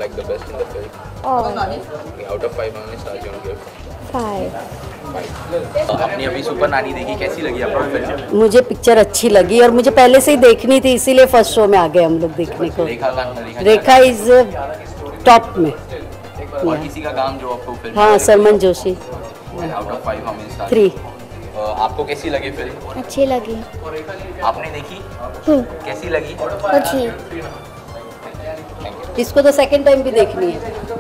like the best in the film? Okay, out of 5 how many stars you want to give? 5. आपने अभी super नानी देखी, कैसी लगी आपको फिल्म? मुझे पिक्चर अच्छी लगी और मुझे पहले से ही देखनी थी, इसीलिए फर्स्ट शो में आ गए हम लोग देखने को। रेखा इज टॉप में। और किसी का काम जो आपको फिल्म? हाँ, Sharman Joshi. Out of 5 how many stars? 3। आपको कैसी लगी फिल्म? अच्छी लगी। आपने देखी? कैसी लगी? अच्छी। इसको तो सेकंड टाइम भी देखनी है।